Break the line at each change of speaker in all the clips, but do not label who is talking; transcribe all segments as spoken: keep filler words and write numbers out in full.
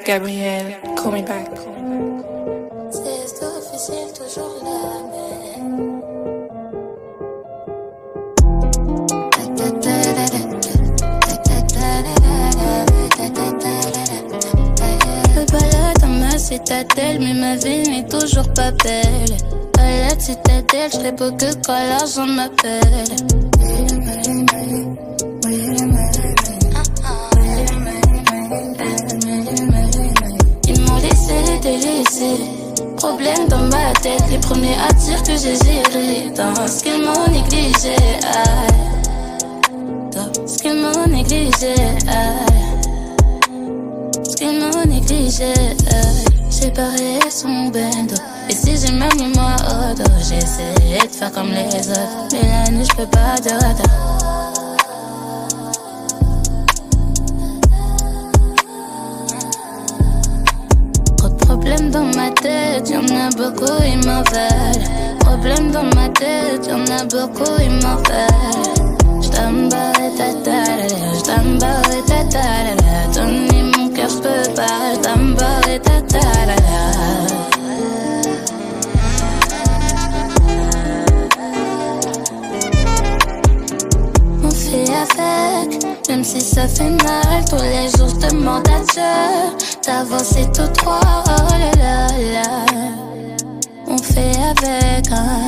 Gabrielle, call me back.
C'est officiel, toujours la même. Je balade dans ma citadelle, mais ma vie n'est toujours pas belle. À la citadelle, je serai beau que quand l'argent m'appelle. Ils m'ont laissé délaissé. Problème dans ma tête, les premiers à dire que j'ai géré. Dans ce qu'ils m'ont négligé, dans ce qu'ils m'ont négligé, ce qu'ils m'ont négligé. J'ai barré son bendo. Et si j'ai même mis moi au dos, j'ai essayé de faire comme les autres. Mais la nuit, je peux pas de retard. Problème dans ma tête, y'en a beaucoup, ils m'en veulent. Problème dans ma tête, y'en a beaucoup, ils m'en veulent. J't'embarre ta ta, j't'embarre ta ta, donner mon cœur, j'peux pas. J't'embarre ta ta. On fait avec, même si ça fait mal. Tous les jours je demande à Dieu d'avancer tout droit, oh là là là. On fait avec, hein.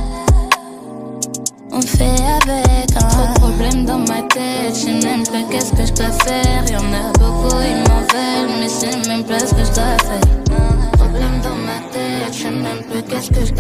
On fait avec, hein. Trop de problèmes dans ma tête, je sais même pas qu'est-ce que je dois faire. Y'en a beaucoup, ils m'en veulent, mais je sais même pas ce que je dois faire. Problèmes dans ma tête, je sais même pas qu'est-ce que je dois faire.